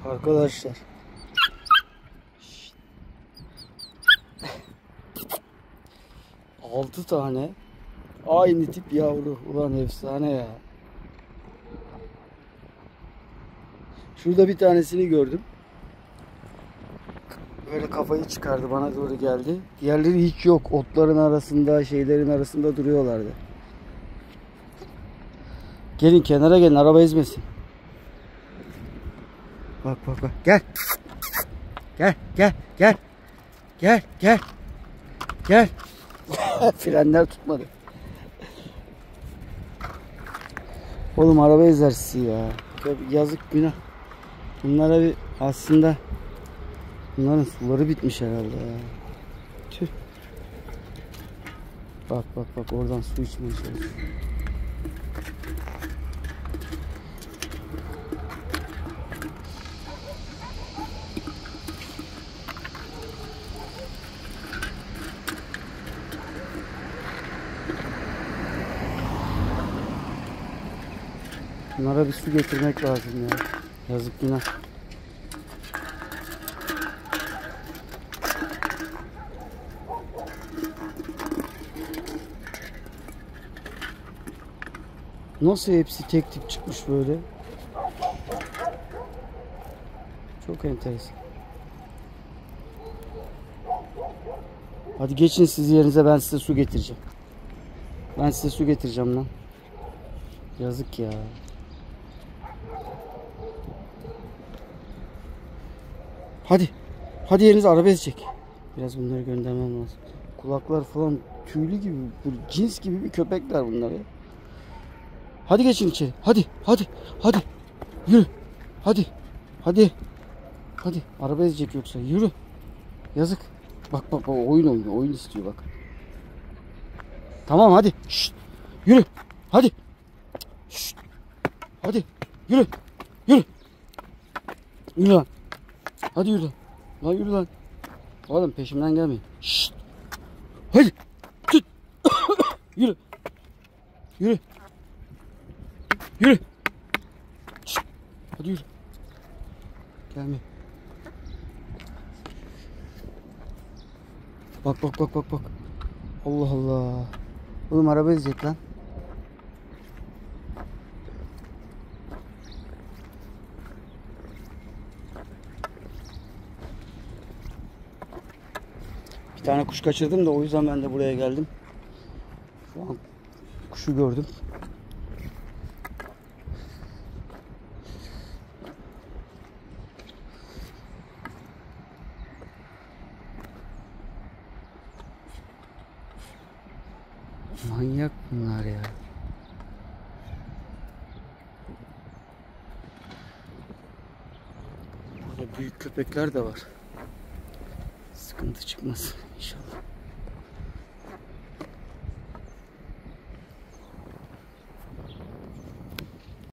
Arkadaşlar. 6 tane aynı tip yavru. Ulan efsane ya. Şurada bir tanesini gördüm. Böyle kafayı çıkardı, bana doğru geldi. Diğerleri hiç yok. Otların arasında, şeylerin arasında duruyorlardı. Gelin kenara gelin, araba ezmesin. Bak bak bak. Gel. Gel gel gel. Gel gel. Gel. Frenler tutmadı. Oğlum araba ezer sizi ya. Yazık, günah. Bunlara bir aslında bunların suları bitmiş herhalde ya. Tüh. Bak bak bak, oradan su içmeye çalışıyor. Bunlara bir su getirmek lazım ya. Yazık, günah. Nasıl hepsi tek tip çıkmış böyle? Çok enteresan. Hadi geçin siz yerinize, ben size su getireceğim. Ben size su getireceğim lan. Yazık ya. Hadi. Hadi yerinize, araba ezecek. Biraz bunları göndermem lazım. Kulaklar falan tüylü gibi, cins gibi bir köpekler bunlar ya. Hadi geçin içeri. Hadi, hadi, hadi. Yürü. Hadi. Hadi. Hadi. Araba ezecek yoksa. Yürü. Yazık. Bak bak bak, oyun oynuyor. Oyun istiyor bak. Tamam hadi. Şşt. Yürü. Hadi. Şşt. Hadi. Yürü. Yürü. Yürü lan. Hadi yürü lan. Lan yürü lan. Oğlum peşimden gelmeyin. Şşt. Hadi. Tut. Yürü. Yürü. Yürü. Şşt. Hadi yürü. Gelme. Bak bak bak bak bak. Allah Allah. Oğlum araba ezecek lan. Bir tane kuş kaçırdım da o yüzden ben de buraya geldim. Şu an kuşu gördüm. Manyak bunlar ya. Burada büyük köpekler de var. Sıkıntı çıkmaz inşallah.